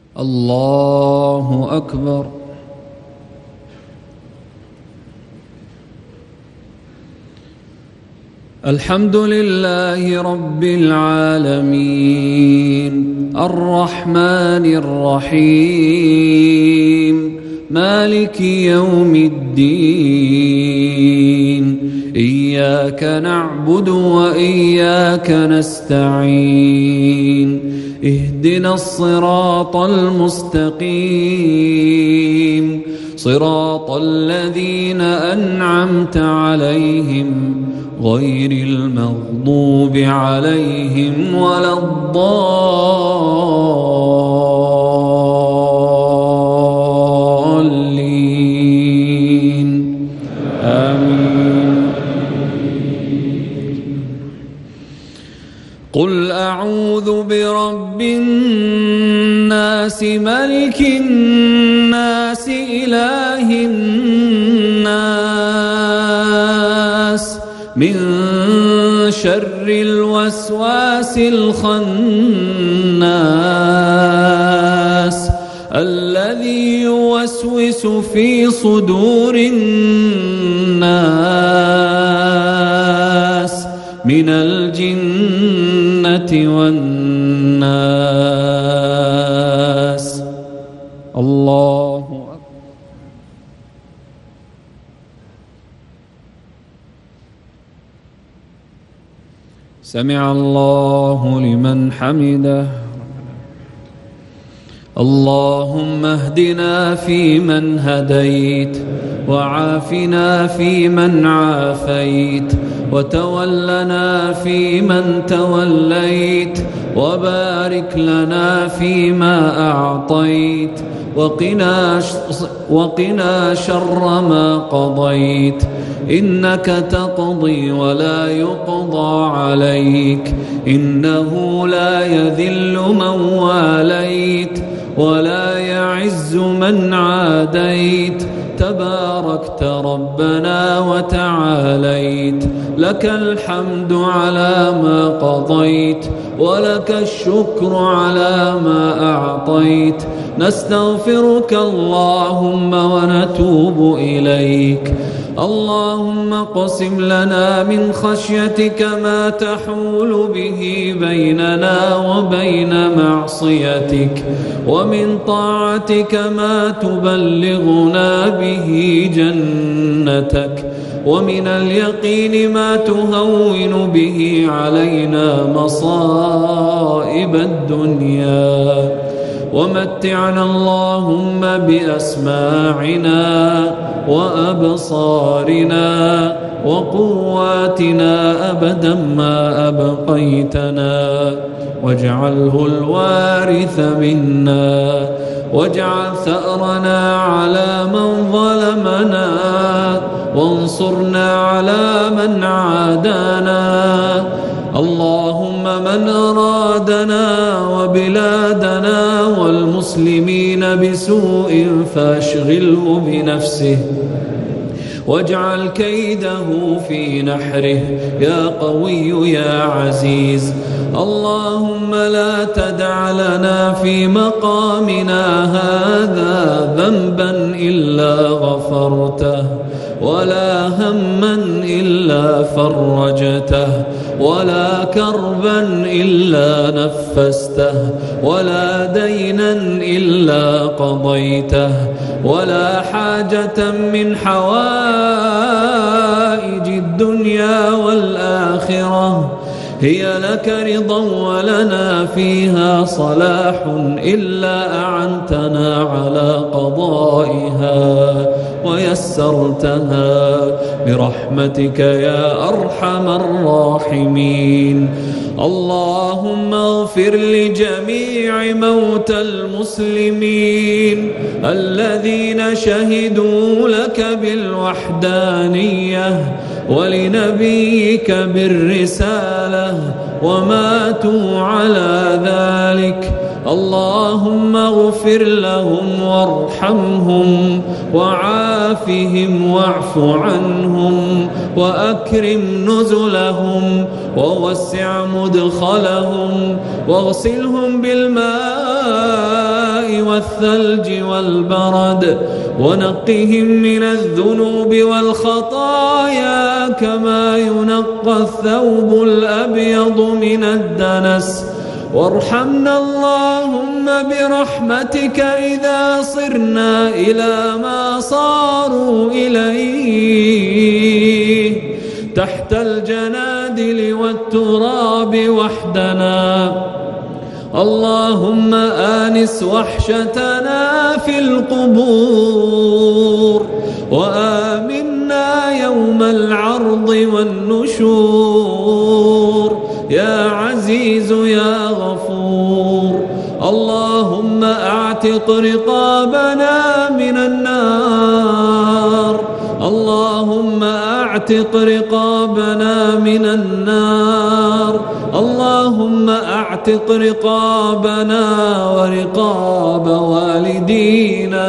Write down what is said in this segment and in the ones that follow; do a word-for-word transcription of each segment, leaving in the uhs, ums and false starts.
الله أكبر. الحمد لله رب العالمين الرحمن الرحيم مالك يوم الدين إياك نعبد وإياك نستعين اهدنا الصراط المستقيم صراط الذين أنعمت عليهم غير المغضوب عليهم ولا الضالين آمين. قل أعوذ برب الناس ملك الناس إله الناس من شر الوسواس الخناس الذي يوسوس في صدور الناس من الجنة والناس. الله أكبر. سمع الله لمن حمده. اللهم اهدنا فيمن هديت وعافنا فيمن عافيت وتولنا فيمن توليت وبارك لنا فيما أعطيت وقنا وقنا شر ما قضيت إنك تقضي ولا يقضى عليك إنه لا يذل من واليت ولا يعز من عاديت تباركت ربنا وتعاليت لك الحمد على ما قضيت ولك الشكر على ما أعطيت نستغفرك اللهم ونتوب إليك. اللهم اقسم لنا من خشيتك ما تحول به بيننا وبين معصيتك ومن طاعتك ما تبلغنا به جنتك ومن اليقين ما تهون به علينا مصائب الدنيا ومتعنا اللهم بأسماعنا وأبصارنا وقواتنا أبدا ما أبقيتنا واجعله الوارث منا واجعل ثأرنا على من ظلمنا وانصرنا على من عادانا. اللهم من أرادنا وبلادنا والمسلمين بسوء فاشغله بنفسه واجعل كيده في نحره يا قوي يا عزيز. اللهم لا تدع لنا في مقامنا هذا ذنبا إلا غفرته ولا هما إلا فرجته ولا كربا إلا نفسته ولا دينا إلا قضيته ولا حاجة من حوائج الدنيا والآخرة هي لك رضا ولنا فيها صلاح إلا أعنتنا على قضائها ويسرتها برحمتك يا أرحم الراحمين. اللهم اغفر لجميع موتى المسلمين الذين شهدوا لك بالوحدانية ولنبيك بالرسالة وماتوا على ذلك. اللهم اغفر لهم وارحمهم وعافهم واعف عنهم وأكرم نزلهم ووسع مدخلهم واغسلهم بالماء الثلج والبرد ونقهم من الذنوب والخطايا كما ينقى الثوب الأبيض من الدنس. وارحمنا اللهم برحمتك إذا صرنا إلى ما صاروا إليه تحت الجنادل والتراب وحدنا. اللهم آنس وحشتنا في القبور وآمنا يوم العرض والنشور يا عزيز يا غفور. اللهم أعتق رقابنا من النار. اللهم أعتق رقابنا من النار. اللهم أعتق رقابنا ورقاب والدينا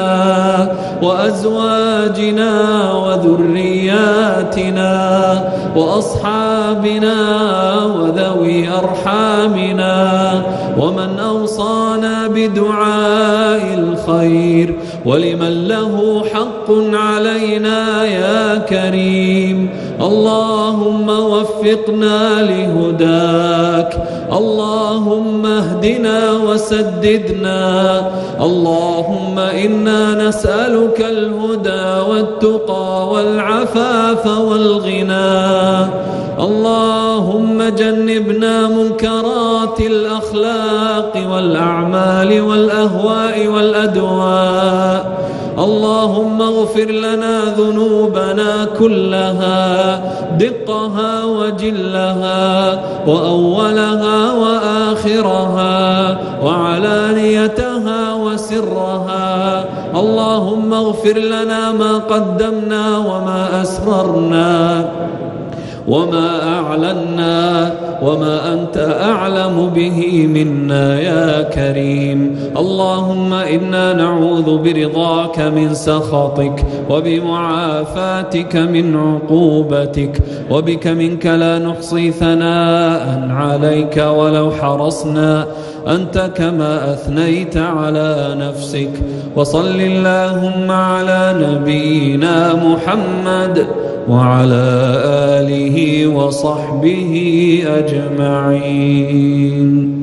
وأزواجنا وذرياتنا وأصحابنا وذوي أرحامنا ومن أوصانا بدعاء الخير ولمن له حق علينا يا كريم. اللهم وفقنا لهداك. اللهم اهدنا وسددنا. اللهم إنا نسألك الهدى والتقى والعفاف والغنى. اللهم جنبنا منكرات الأخلاق والأعمال والأهواء والأدواء. اللهم اغفر لنا ذنوبنا كلها دقها وجلها وأولها وآخرها وعلانيتها وسرها. اللهم اغفر لنا ما قدمنا وما أسررنا وما أعلنا وما أنت أعلم به منا يا كريم. اللهم إنا نعوذ برضاك من سخطك وبمعافاتك من عقوبتك وبك منك لا نحصي ثناء عليك ولو حرصنا أنت كما أثنيت على نفسك. وصل اللهم على نبينا محمد وعلى آله وصحبه أجمعين.